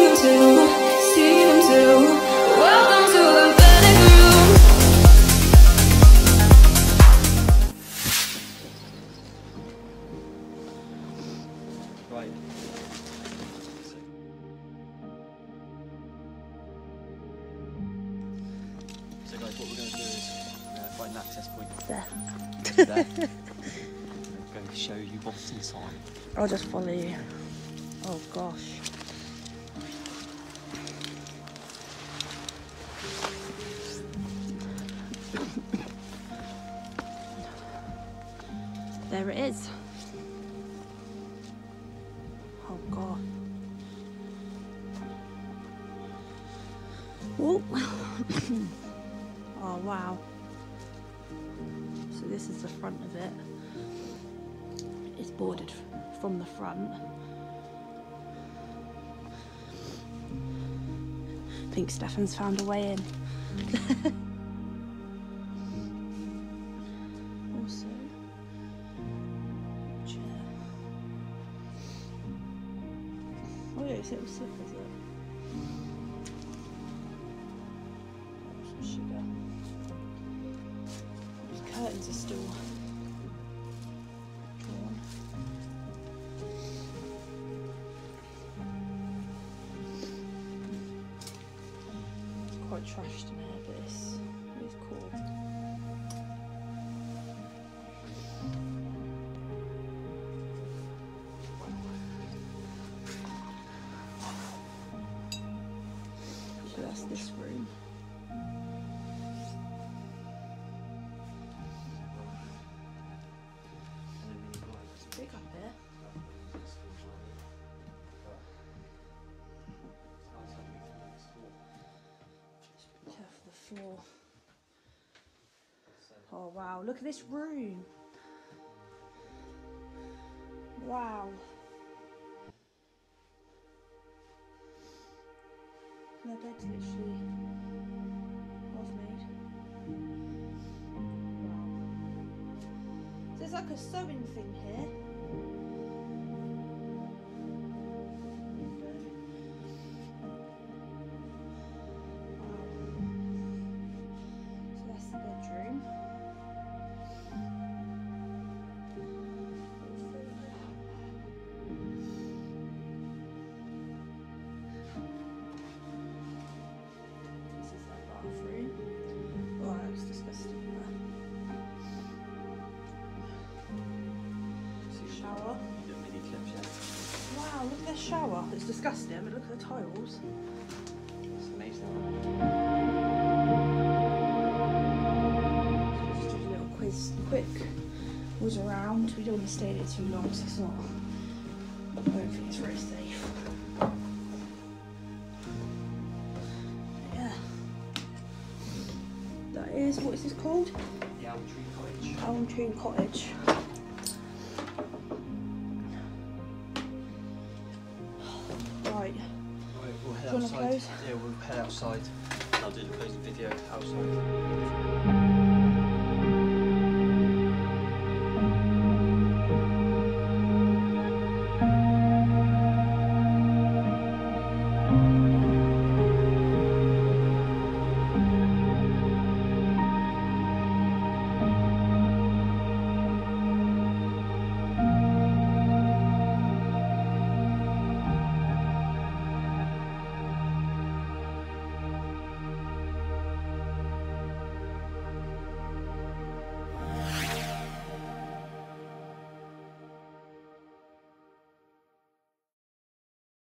them too, see them too. Welcome to the panic room. Right. So guys, what we're going to do is find an access point. There. There. I'm going to show you what's inside. I'll just follow you. Oh gosh. There it is. Oh god. Oh. Oh wow. So this is the front of it. It's boarded from the front. I think Stefan's found a way in. Also, chair. Oh yeah, it's little slippers. Some sugar. These curtains are still drawn. Quite trashed in here, but it's cool. So that's this room. It's big up here. Careful the floor. Oh wow, look at this room. Wow. The bed's literally half made. Wow. So there's like a sewing thing here. So that's the bedroom. This is their bathroom. Oh, that looks disgusting. Shower. Wow, look at their shower. It's disgusting, but look at the tiles. It's amazing. So just do a little quick whiz around. We don't want to stay there too long, so it's not. I don't think it's very safe. Yeah. That is, what is this called? The Elm Tree Cottage. Elm Tree Cottage. Right. We'll head Do you want to outside. close? Yeah, we'll head outside. I'll do the closing video outside.